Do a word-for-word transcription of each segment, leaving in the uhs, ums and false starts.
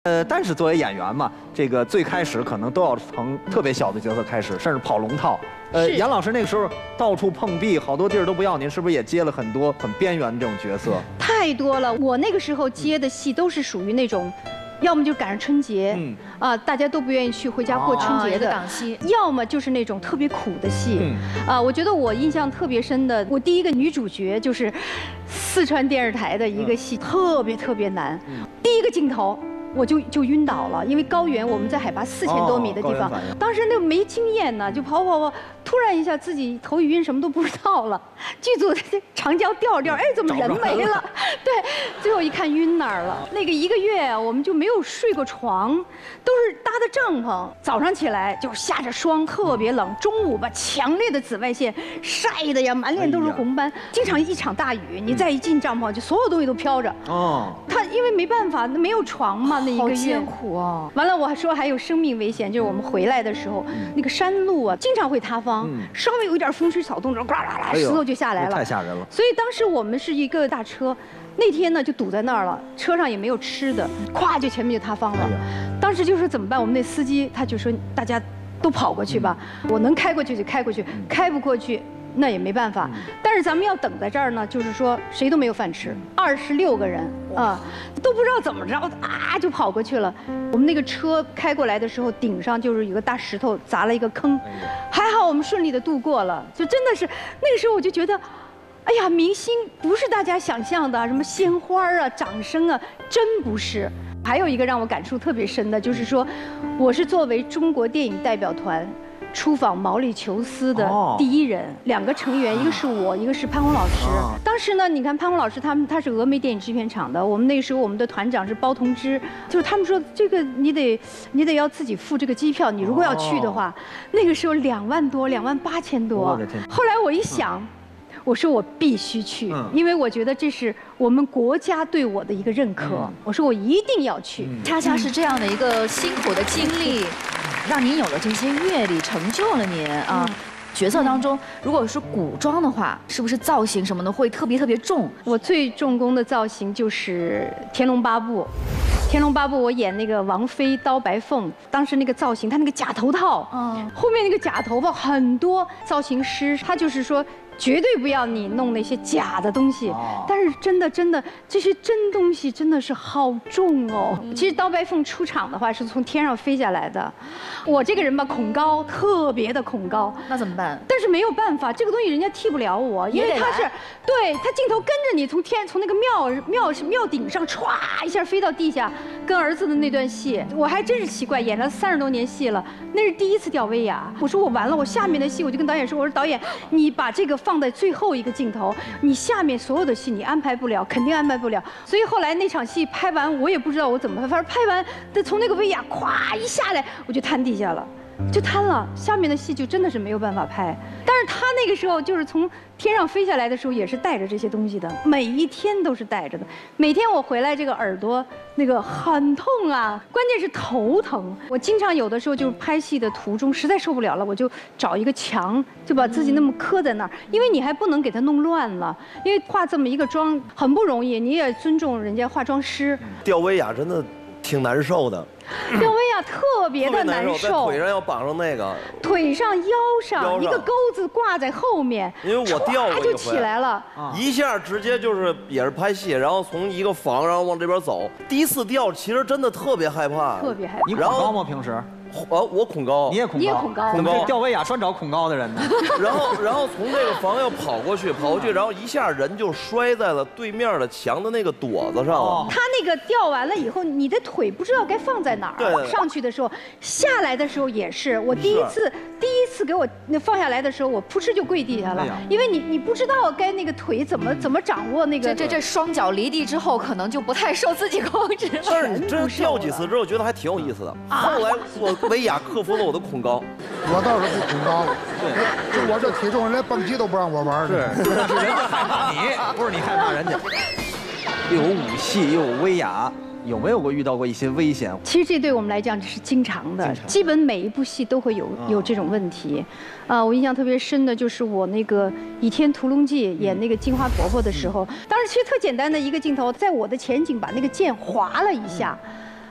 呃，但是作为演员嘛，这个最开始可能都要从特别小的角色开始，甚至跑龙套。呃，杨老师那个时候到处碰壁，好多地儿都不要您，是不是也接了很多很边缘的这种角色？ 太多了，我那个时候接的戏都是属于那种。 要么就赶上春节，嗯啊，大家都不愿意去回家过春节的档期； 要么就是那种特别苦的戏，啊，我觉得我印象特别深的，我第一个女主角就是四川电视台的一个戏，特别特别难，第一个镜头。 我就就晕倒了，因为高原我们在海拔四千多米的地方，当时那个没经验呢，就跑跑跑，突然一下自己头一晕，什么都不知道了。剧组长焦调调，哎，怎么人没了？对，最后一看晕那儿了。那个一个月啊，我们就没有睡过床，都是搭的帐篷。早上起来就下着霜，特别冷。中午吧，强烈的紫外线晒的呀，满脸都是红斑。经常一场大雨，你再一进帐篷，就所有东西都飘着。哦，他因为没办法，没有床嘛。 那一个月艰苦哦， 完了我还说还有生命危险，就是我们回来的时候，那个山路啊经常会塌方，稍微有一点风吹草动，然后呱啦啦石头就下来了， 太吓人了。 所以当时我们是一个大车，那天呢就堵在那儿了，车上也没有吃的，咵就前面就塌方了。当时就说怎么办？我们那司机他就说大家都跑过去吧，我能开过去就开过去，开不过去。 那也没办法，但是咱们要等在这儿呢，就是说谁都没有饭吃，二十六个人啊，都不知道怎么着啊就跑过去了。我们那个车开过来的时候，顶上就是有个大石头砸了一个坑，还好我们顺利的度过了。就真的是那个时候我就觉得，哎呀，明星不是大家想象的什么鲜花啊、掌声啊，真不是。还有一个让我感触特别深的，就是说，我是作为中国电影代表团。 出访毛里求斯的第一人，两个成员，一个是我，一个是潘虹老师。当时呢，你看潘虹老师他们他是峨眉电影制片厂的，我们那个时候我们的团长是包同之，就是他们说这个你得你得要自己付这个机票，你如果要去的话，那个时候两万多，两万八千多。后来我一想。 我说我必须去，因为我觉得这是我们国家对我的一个认可。我说我一定要去。 恰恰是这样的一个辛苦的经历，让您有了这些阅历，成就了您啊。角色当中，如果是古装的话，是不是造型什么的会特别特别重？ 我最重工的造型就是《天龙八部》。 《天龙八部》，我演那个王妃刀白凤，当时那个造型，她那个假头套，嗯，后面那个假头发，很多造型师他就是说，绝对不要你弄那些假的东西。但是真的真的，这些真东西真的是好重哦。其实刀白凤出场的话是从天上飞下来的，我这个人吧恐高，特别的恐高。 那怎么办？ 但是没有办法，这个东西人家替不了我，因为他是对他镜头跟着你从天从那个庙庙庙顶上歘一下飞到地下。 跟儿子的那段戏，我还真是奇怪，演了三十多年戏了，那是第一次吊威亚。我说我完了，我下面的戏我就跟导演说，我说导演，你把这个放在最后一个镜头，你下面所有的戏你安排不了，肯定安排不了。所以后来那场戏拍完，我也不知道我怎么拍，反正拍完，从那个威亚咵一下来，我就瘫地下了。 就瘫了，下面的戏就真的是没有办法拍。但是他那个时候就是从天上飞下来的时候，也是带着这些东西的，每一天都是带着的。每天我回来，这个耳朵那个很痛啊，关键是头疼。我经常有的时候就是拍戏的途中实在受不了了，我就找一个墙，就把自己那么磕在那儿，因为你还不能给它弄乱了，因为化这么一个妆很不容易，你也尊重人家化妆师。 吊威亚真的挺难受的。 吊威亚特别的难受， 在腿上要绑上那个， 腿上、腰上一个钩子挂在后面， 因为我吊过一回， 就起来了， 一下直接就是也是拍戏，然后从一个房然后往这边走，第一次吊其实真的特别害怕， 特别害怕。 你恐高吗？平时？ 啊，我恐高， 你也恐高， 你也恐高， 恐高。吊威亚专找恐高的人呢。 然后，然后从这个房要跑过去，跑过去，然后一下人就摔在了对面的墙的那个垛子上了。 他那个吊完了以后，你的腿不知道该放在哪儿。 对。 上去的时候，下来的时候也是，我第一次第一次给我那放下来的时候，我扑哧就跪地下了，因为你你不知道该那个腿怎么怎么掌握那个。 这这这双脚离地之后，可能就不太受自己控制了。 但是你真吊几次之后，觉得还挺有意思的。后来我威亚克服了我的恐高， 我倒是不恐高，对，就我这体重，人家蹦极都不让我玩。 是，是人家害怕你，不是你害怕人家。又有武器，又有威亚，有没有过遇到过一些危险？ 其实这对我们来讲是经常的，基本每一部戏都会有有这种问题。啊，我印象特别深的就是我那个《倚天屠龙记》演那个金花婆婆的时候，当时其实特简单的一个镜头，在我的前景把那个剑划了一下。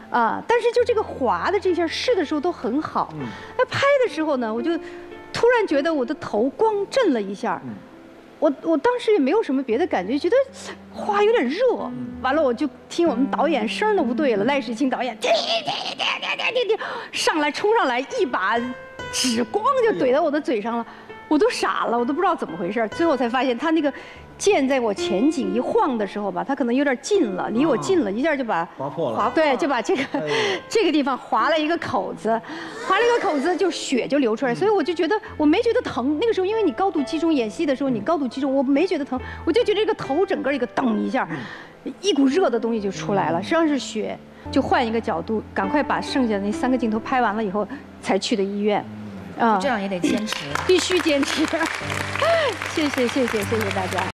啊，但是就这个滑的这下试的时候都很好，那拍的时候呢，我就突然觉得我的头光震了一下。我我当时也没有什么别的感觉，觉得花有点热。完了，我就听我们导演声都不对了，赖世清导演，滴滴滴滴滴滴上来冲上来，一把纸光就怼到我的嘴上了，我都傻了，我都不知道怎么回事。最后才发现他那个剑在我前颈一晃的时候吧，他可能有点近了，离我近了，一下就把划破了。 划对，就把这个这个地方划了一个口子，划了一个口子，就血就流出来。所以我就觉得我没觉得疼。那个时候因为你高度集中演戏的时候，你高度集中，我没觉得疼，我就觉得这个头整个一个噔一下，一股热的东西就出来了，实际上是血。就换一个角度，赶快把剩下的那三个镜头拍完了以后，才去的医院。 啊，这样也得坚持， 必须坚持。谢谢谢谢谢谢大家。